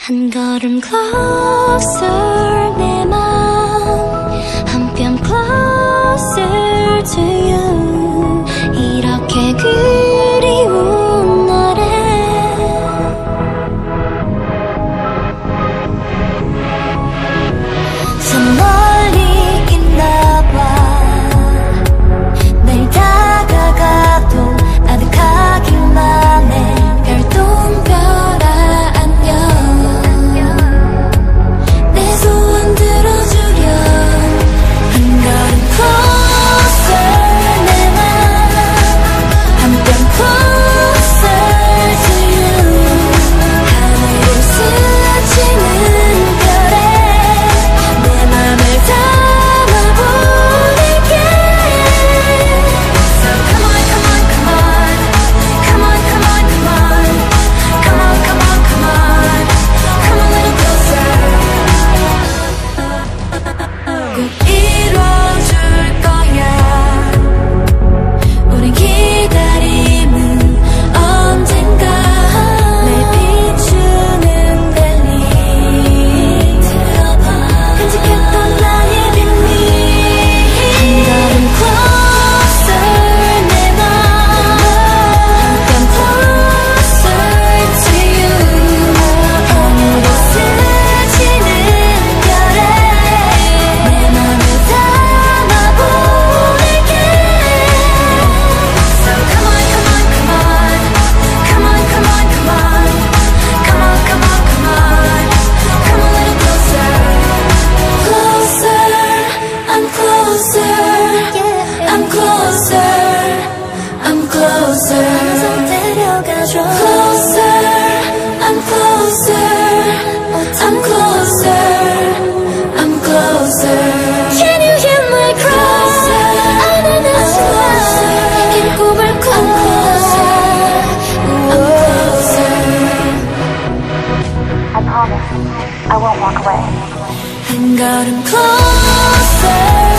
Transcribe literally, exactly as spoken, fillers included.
한 걸음 closer 내 맘 한 뼘 closer to you 이렇게 그리운 노래 저 멀리 있나봐 늘 다가가도 아득하기만 해 별똥별아 안녕 내 소원 들어주렴 한 걸음 closer 내 맘 한 뼘 closer to you 하늘을 스치는 별에 내 맘을 담아보낼게 So come on come on come on come on come on come on come on come on come on come a little closer 꼭 이뤄줄 거야 우리 기다림은 언젠가 날 비추는 벨리 들어봐 간직했던 나의 비밀 한 걸음 closer 내 맘 한 뼘 closer to you 하늘을 스치는 별에 내 맘을 담아보낼게 So come on come on come on come on come on come on come on come on come on come a little closer closer I'm closer I'm closer I'm closer 좀 데려가줘 closer I'm closer I'm closer I'm closer Can you hear my cry 안아는 closer 이 꿈을 꿔 I'm closer I'm closer I promise I won't walk away. 한 걸음 closer